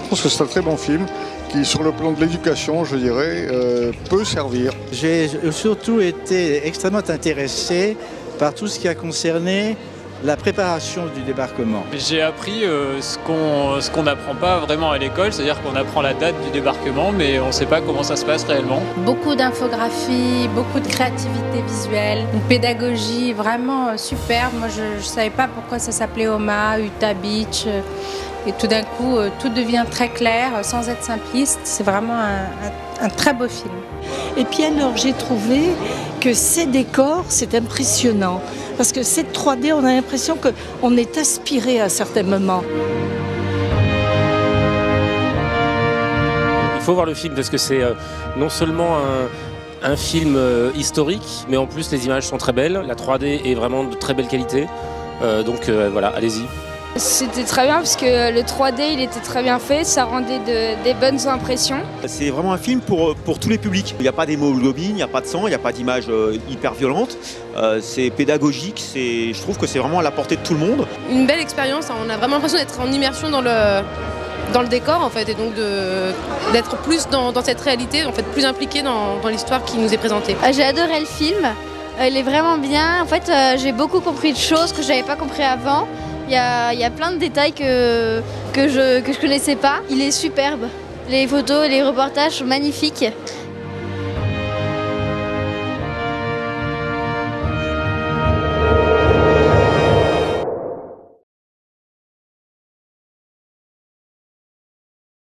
pense que c'est un très bon film qui, sur le plan de l'éducation, je dirais, peut servir. J'ai surtout été extrêmement intéressé par tout ce qui a concerné la préparation du débarquement. J'ai appris ce qu'on n'apprend pas vraiment à l'école, c'est-à-dire qu'on apprend la date du débarquement, mais on ne sait pas comment ça se passe réellement. Beaucoup d'infographies, beaucoup de créativité visuelle, une pédagogie vraiment superbe. Moi, je ne savais pas pourquoi ça s'appelait Houma, Utah Beach. Et tout d'un coup, tout devient très clair, sans être simpliste. C'est vraiment un très beau film. Et puis alors, j'ai trouvé que ces décors, c'est impressionnant. Parce que cette 3D, on a l'impression qu'on est aspiré à certains moments. Il faut voir le film parce que c'est non seulement un film historique, mais en plus les images sont très belles. La 3D est vraiment de très belle qualité. Donc voilà, allez-y. C'était très bien parce que le 3D il était très bien fait, ça rendait des bonnes impressions. C'est vraiment un film pour tous les publics. Il n'y a pas d'hémoglobine, il n'y a pas de sang, il n'y a pas d'images hyper violentes. C'est pédagogique, je trouve que c'est vraiment à la portée de tout le monde. Une belle expérience, on a vraiment l'impression d'être en immersion dans le décor en fait, et donc d'être plus dans cette réalité, en fait, plus impliqué dans l'histoire qui nous est présentée. J'ai adoré le film, il est vraiment bien. En fait, j'ai beaucoup compris de choses que je n'avais pas compris avant. Il y a plein de détails que je connaissais pas. Il est superbe. Les photos, les reportages sont magnifiques.